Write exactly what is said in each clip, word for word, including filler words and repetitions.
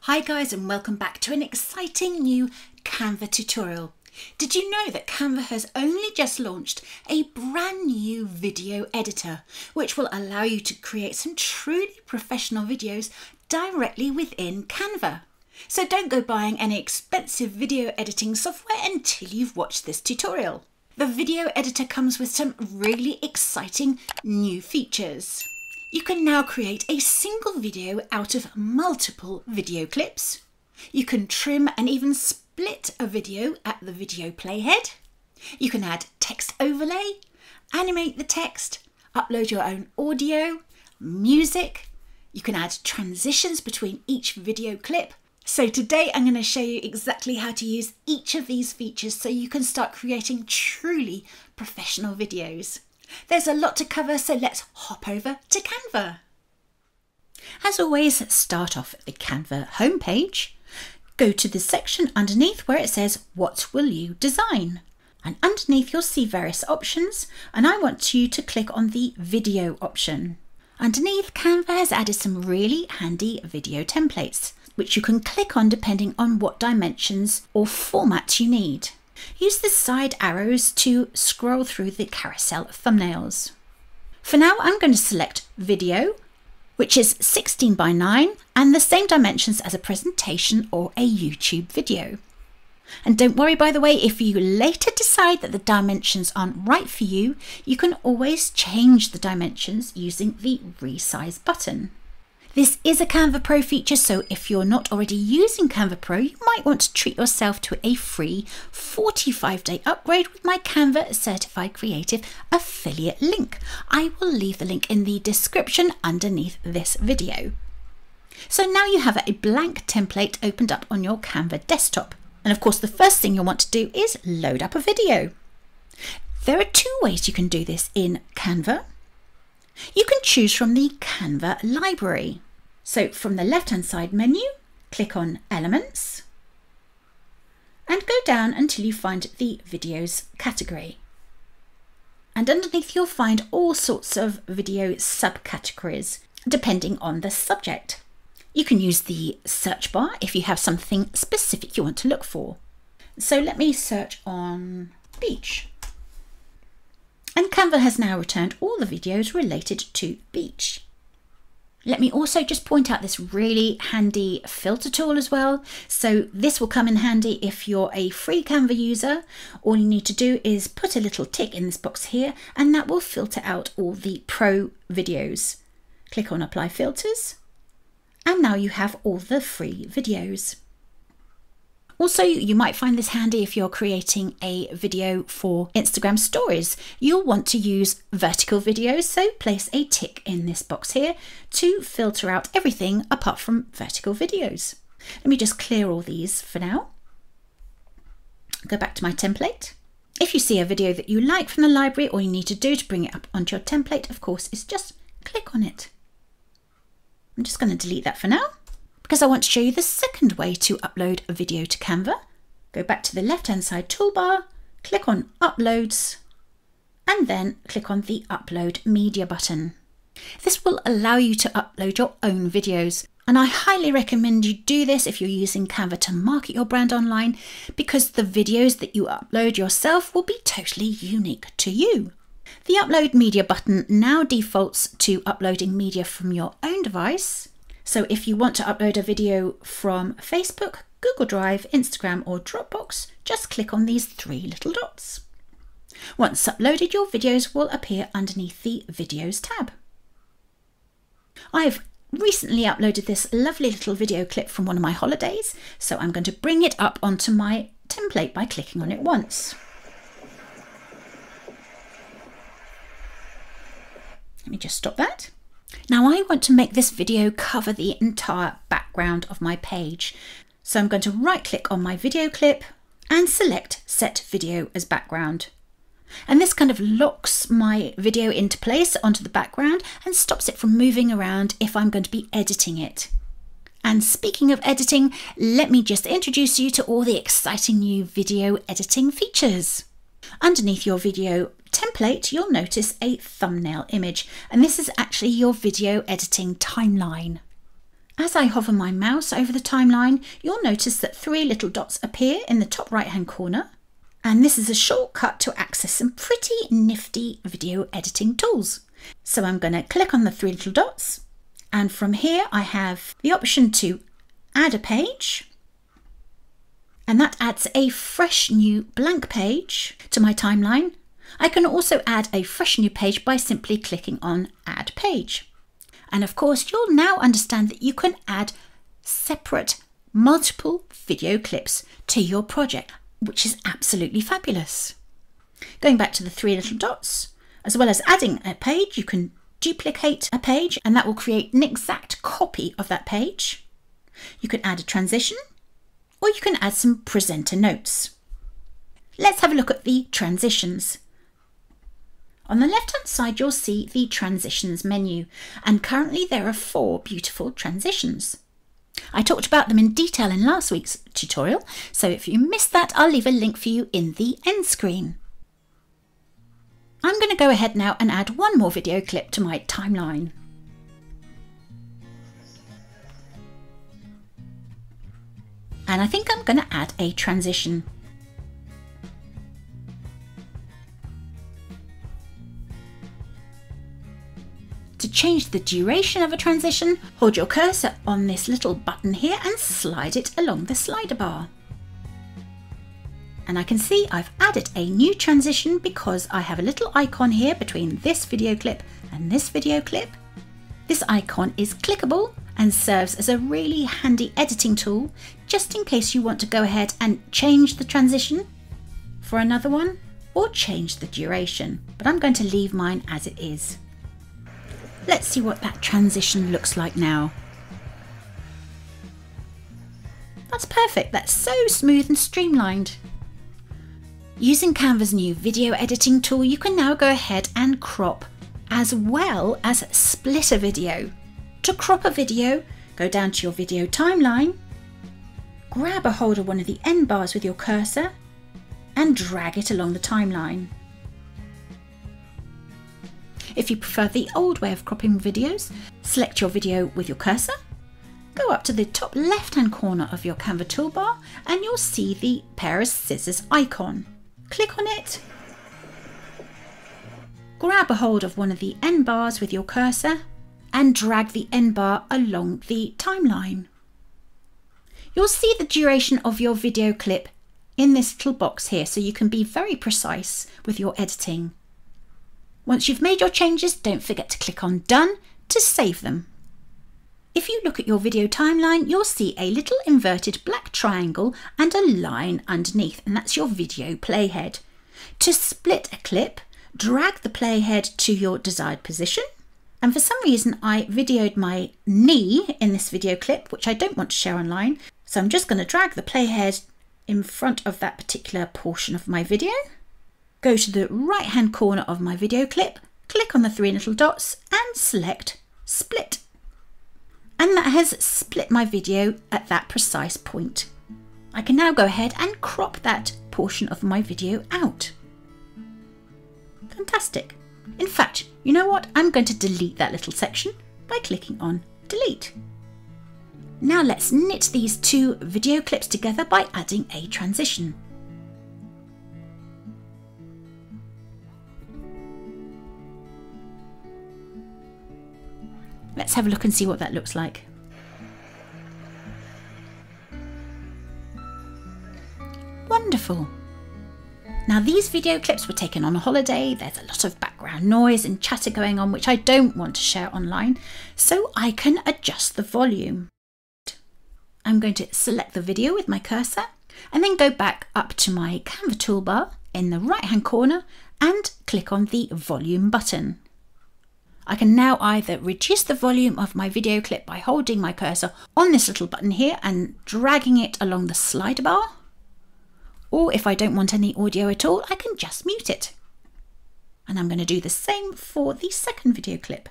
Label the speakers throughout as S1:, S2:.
S1: Hi guys, and welcome back to an exciting new Canva tutorial. Did you know that Canva has only just launched a brand new video editor, which will allow you to create some truly professional videos directly within Canva? So don't go buying any expensive video editing software until you've watched this tutorial. The video editor comes with some really exciting new features. You can now create a single video out of multiple video clips. You can trim and even split a video at the video playhead. You can add text overlay, animate the text, upload your own audio, music. You can add transitions between each video clip. So today I'm going to show you exactly how to use each of these features so you can start creating truly professional videos. There's a lot to cover, so let's hop over to Canva. As always, start off at the Canva homepage. Go to the section underneath where it says, "What will you design?" And underneath you'll see various options, and I want you to click on the video option. Underneath, Canva has added some really handy video templates, which you can click on depending on what dimensions or format you need. Use the side arrows to scroll through the carousel of thumbnails. For now, I'm going to select video, which is sixteen by nine and the same dimensions as a presentation or a YouTube video. And don't worry, by the way, if you later decide that the dimensions aren't right for you, you can always change the dimensions using the resize button. This is a Canva Pro feature, so if you're not already using Canva Pro, you might want to treat yourself to a free forty-five day upgrade with my Canva Certified Creative affiliate link. I will leave the link in the description underneath this video. So now you have a blank template opened up on your Canva desktop. And of course, the first thing you'll want to do is load up a video. There are two ways you can do this in Canva. You can choose from the Canva library. So from the left-hand side menu, click on Elements and go down until you find the Videos category. And underneath you'll find all sorts of video subcategories depending on the subject. You can use the search bar if you have something specific you want to look for. So let me search on beach. And Canva has now returned all the videos related to beach. Let me also just point out this really handy filter tool as well. So this will come in handy if you're a free Canva user. All you need to do is put a little tick in this box here, and that will filter out all the pro videos. Click on Apply Filters, and now you have all the free videos. Also, you might find this handy if you're creating a video for Instagram stories. You'll want to use vertical videos, so place a tick in this box here to filter out everything apart from vertical videos. Let me just clear all these for now. Go back to my template. If you see a video that you like from the library, all you need to do to bring it up onto your template, of course, is just click on it. I'm just going to delete that for now, because I want to show you the second way to upload a video to Canva. Go back to the left-hand side toolbar, click on Uploads, and then click on the Upload Media button. This will allow you to upload your own videos, and I highly recommend you do this if you're using Canva to market your brand online, because the videos that you upload yourself will be totally unique to you. The Upload Media button now defaults to uploading media from your own device. So if you want to upload a video from Facebook, Google Drive, Instagram or Dropbox, just click on these three little dots. Once uploaded, your videos will appear underneath the Videos tab. I've recently uploaded this lovely little video clip from one of my holidays, so I'm going to bring it up onto my template by clicking on it once. Let me just stop that. Now I want to make this video cover the entire background of my page. So I'm going to right click on my video clip and select Set Video as Background. And this kind of locks my video into place onto the background and stops it from moving around if I'm going to be editing it. And speaking of editing, let me just introduce you to all the exciting new video editing features. Underneath your video template, you'll notice a thumbnail image, and this is actually your video editing timeline. As I hover my mouse over the timeline, you'll notice that three little dots appear in the top right hand corner. And this is a shortcut to access some pretty nifty video editing tools. So I'm going to click on the three little dots. And from here I have the option to add a page. And that adds a fresh new blank page to my timeline. I can also add a fresh new page by simply clicking on Add Page. And of course, you'll now understand that you can add separate multiple video clips to your project, which is absolutely fabulous. Going back to the three little dots, as well as adding a page, you can duplicate a page and that will create an exact copy of that page. You can add a transition, or you can add some presenter notes. Let's have a look at the transitions. On the left hand side you'll see the transitions menu, and currently there are four beautiful transitions. I talked about them in detail in last week's tutorial, so if you missed that I'll leave a link for you in the end screen. I'm going to go ahead now and add one more video clip to my timeline. And I think I'm going to add a transition. To change the duration of a transition, hold your cursor on this little button here and slide it along the slider bar. And I can see I've added a new transition because I have a little icon here between this video clip and this video clip. This icon is clickable and serves as a really handy editing tool just in case you want to go ahead and change the transition for another one or change the duration, but I'm going to leave mine as it is. Let's see what that transition looks like now. That's perfect, that's so smooth and streamlined. Using Canva's new video editing tool, you can now go ahead and crop as well as split a video. To crop a video, go down to your video timeline, grab a hold of one of the end bars with your cursor and drag it along the timeline. If you prefer the old way of cropping videos, select your video with your cursor, go up to the top left hand corner of your Canva toolbar and you'll see the pair of scissors icon. Click on it, grab a hold of one of the end bars with your cursor and drag the end bar along the timeline. You'll see the duration of your video clip in this little box here, so you can be very precise with your editing. Once you've made your changes, don't forget to click on Done to save them. If you look at your video timeline, you'll see a little inverted black triangle and a line underneath, and that's your video playhead. To split a clip, drag the playhead to your desired position. And for some reason, I videoed my knee in this video clip, which I don't want to share online. So I'm just going to drag the playhead in front of that particular portion of my video. Go to the right hand corner of my video clip, click on the three little dots and select Split. And that has split my video at that precise point. I can now go ahead and crop that portion of my video out. Fantastic. In fact, you know what? I'm going to delete that little section by clicking on Delete. Now let's knit these two video clips together by adding a transition. Let's have a look and see what that looks like. Wonderful. Now these video clips were taken on a holiday. There's a lot of background noise and chatter going on which I don't want to share online, so I can adjust the volume. I'm going to select the video with my cursor and then go back up to my Canva toolbar in the right hand corner and click on the volume button. I can now either reduce the volume of my video clip by holding my cursor on this little button here and dragging it along the slider bar, or if I don't want any audio at all, I can just mute it. And I'm going to do the same for the second video clip.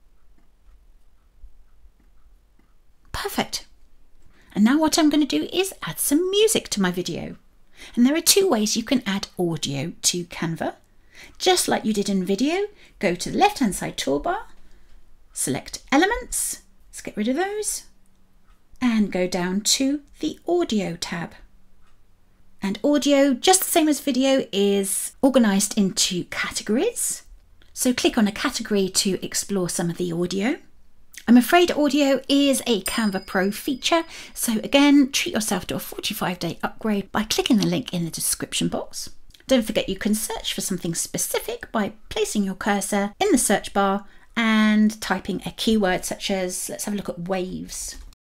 S1: Perfect. And now what I'm going to do is add some music to my video. And there are two ways you can add audio to Canva. Just like you did in video, go to the left hand side toolbar, select Elements, let's get rid of those, and go down to the audio tab. And audio, just the same as video, is organised into categories. So click on a category to explore some of the audio. I'm afraid audio is a Canva Pro feature, so again, treat yourself to a forty-five day upgrade by clicking the link in the description box. Don't forget you can search for something specific by placing your cursor in the search bar and typing a keyword such as, let's have a look at waves.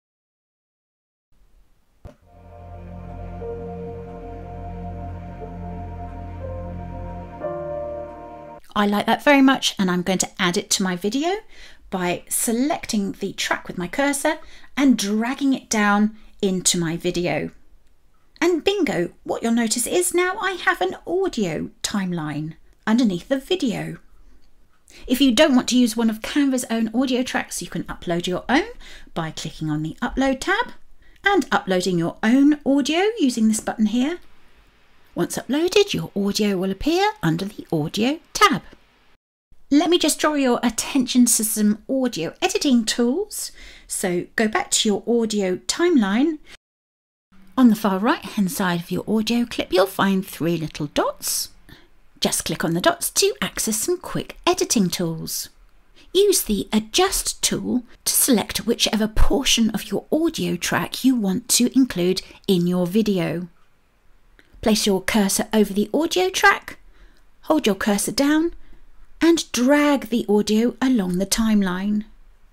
S1: I like that very much, and I'm going to add it to my video by selecting the track with my cursor and dragging it down into my video. And bingo, what you'll notice is now I have an audio timeline underneath the video. If you don't want to use one of Canva's own audio tracks, you can upload your own by clicking on the Upload tab and uploading your own audio using this button here. Once uploaded, your audio will appear under the Audio tab. Let me just draw your attention to some audio editing tools. So go back to your audio timeline. On the far right hand side of your audio clip, you'll find three little dots. Just click on the dots to access some quick editing tools. Use the Adjust tool to select whichever portion of your audio track you want to include in your video. Place your cursor over the audio track, hold your cursor down, and drag the audio along the timeline.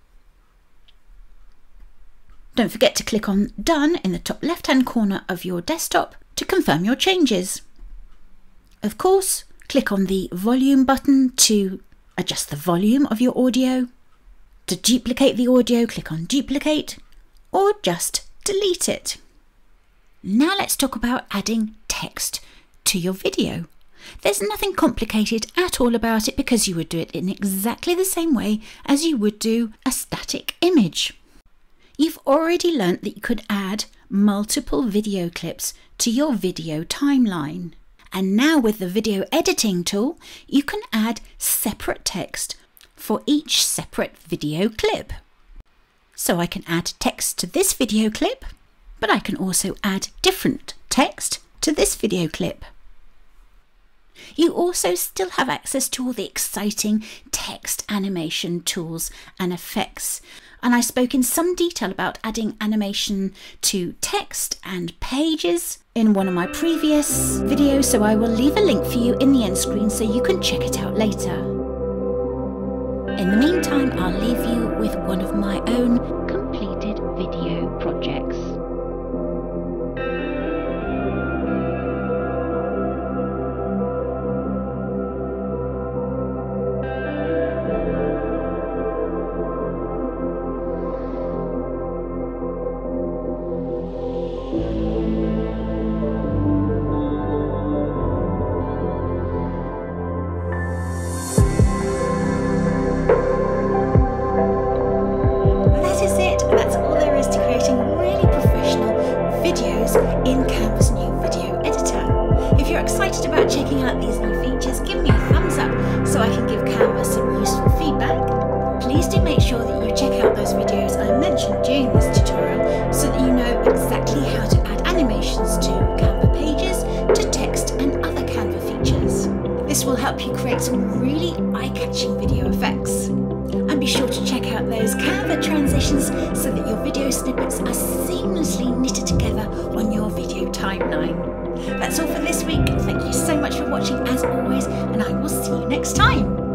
S1: Don't forget to click on Done in the top left-hand corner of your desktop to confirm your changes. Of course, click on the Volume button to adjust the volume of your audio. To duplicate the audio, click on Duplicate, or just delete it. Now let's talk about adding text to your video. There's nothing complicated at all about it because you would do it in exactly the same way as you would do a static image. You've already learnt that you could add multiple video clips to your video timeline. And now with the video editing tool, you can add separate text for each separate video clip. So I can add text to this video clip, but I can also add different text to this video clip. You also still have access to all the exciting text animation tools and effects. And I spoke in some detail about adding animation to text and pages in one of my previous videos, so I will leave a link for you in the end screen so you can check it out later. In the meantime, I'll leave you with one of my own completed video projects. In Canva's new video editor. If you're excited about checking out these new features, give me a thumbs up so I can give Canva some useful feedback. Please do make sure that you check out those videos I mentioned during this tutorial so that you know exactly how to add animations to Canva pages, to text and other Canva features. This will help you create some really eye-catching video effects. And be sure to check out those Canva transitions so that your video snippets are seamlessly knitted together on your video timeline. That's all for this week. Thank you so much for watching as always, and I will see you next time.